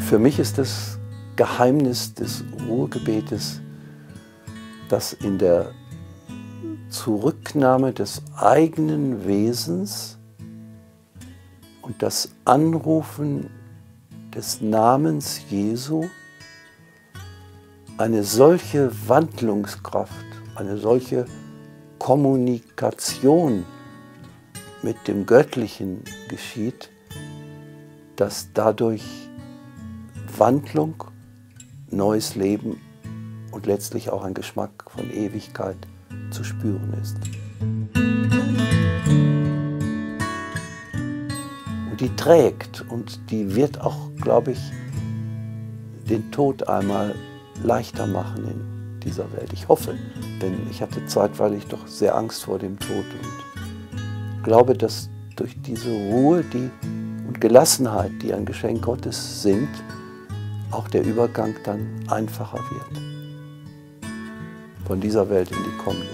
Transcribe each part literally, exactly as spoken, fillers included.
Für mich ist das Geheimnis des Ruhegebetes, dass in der Zurücknahme des eigenen Wesens und das Anrufen des Namens Jesu eine solche Wandlungskraft, eine solche Kommunikation mit dem Göttlichen geschieht, dass dadurch Wandlung, neues Leben und letztlich auch ein Geschmack von Ewigkeit zu spüren ist. Und die trägt und die wird auch, glaube ich, den Tod einmal leichter machen in dieser Welt. Ich hoffe, denn ich hatte zeitweilig doch sehr Angst vor dem Tod und glaube, dass durch diese Ruhe die, und Gelassenheit, die ein Geschenk Gottes sind, auch der Übergang dann einfacher wird. Von dieser Welt in die kommende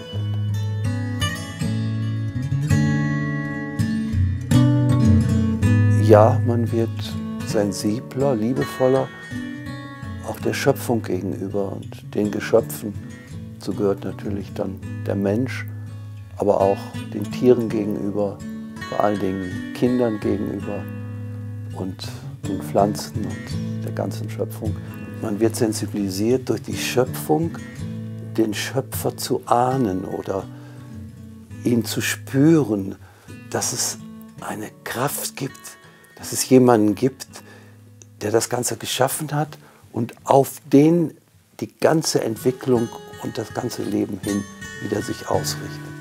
Welt. Ja, man wird sensibler, liebevoller, auch der Schöpfung gegenüber und den Geschöpfen. Dazu gehört natürlich dann der Mensch, aber auch den Tieren gegenüber, vor allen Dingen Kindern gegenüber und den Pflanzen und der ganzen Schöpfung. Man wird sensibilisiert durch die Schöpfung, den Schöpfer zu ahnen oder ihn zu spüren, dass es eine Kraft gibt, dass es jemanden gibt, der das Ganze geschaffen hat und auf den die ganze Entwicklung und das ganze Leben hin wieder sich ausrichtet.